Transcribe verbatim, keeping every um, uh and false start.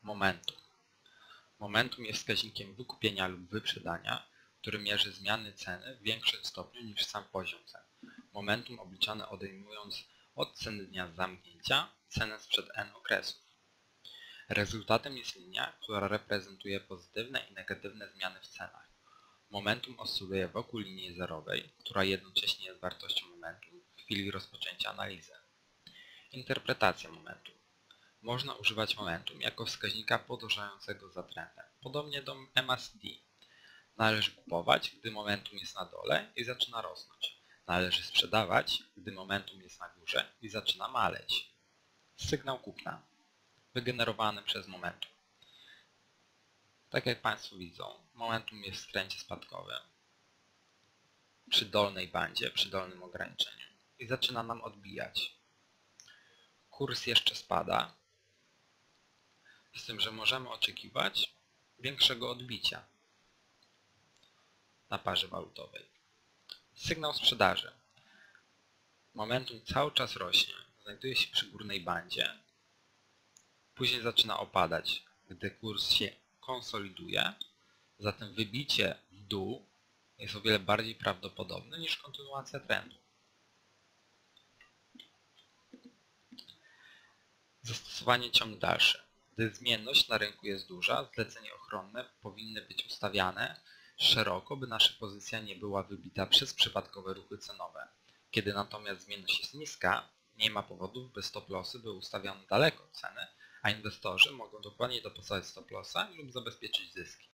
Momentum. Momentum jest wskaźnikiem wykupienia lub wyprzedania, który mierzy zmiany ceny w większym stopniu niż sam poziom cen. Momentum obliczane odejmując od ceny dnia zamknięcia cenę sprzed n okresów. Rezultatem jest linia, która reprezentuje pozytywne i negatywne zmiany w cenach. Momentum oscyluje wokół linii zerowej, która jednocześnie jest wartością momentum w chwili rozpoczęcia analizy. Interpretacja momentum. Można używać momentum jako wskaźnika podążającego za trendem, podobnie do M A C D. Należy kupować, gdy momentum jest na dole i zaczyna rosnąć. Należy sprzedawać, gdy momentum jest na górze i zaczyna maleć. Sygnał kupna. Wygenerowany przez momentum. Tak jak Państwo widzą, momentum jest w trendzie spadkowym przy dolnej bandzie, przy dolnym ograniczeniu i zaczyna nam odbijać. Kurs jeszcze spada, z tym, że możemy oczekiwać większego odbicia na parze walutowej. Sygnał sprzedaży. Momentum cały czas rośnie, znajduje się przy górnej bandzie, później zaczyna opadać, gdy kurs się konsoliduje, zatem wybicie w dół jest o wiele bardziej prawdopodobne niż kontynuacja trendu. Zastosowanie ciąg dalszy. Gdy zmienność na rynku jest duża, zlecenia ochronne powinny być ustawiane szeroko, by nasza pozycja nie była wybita przez przypadkowe ruchy cenowe. Kiedy natomiast zmienność jest niska, nie ma powodów, by stop lossy były ustawione daleko od ceny, a inwestorzy mogą dokładnie dopasować stop lossa lub zabezpieczyć zyski.